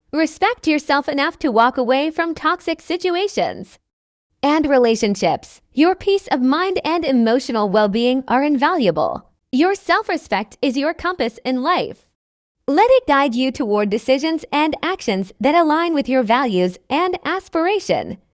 Respect yourself enough to walk away from toxic situations. And relationships. Your peace of mind and emotional well-being are invaluable. Your self-respect is your compass in life. Let it guide you toward decisions and actions that align with your values and aspiration.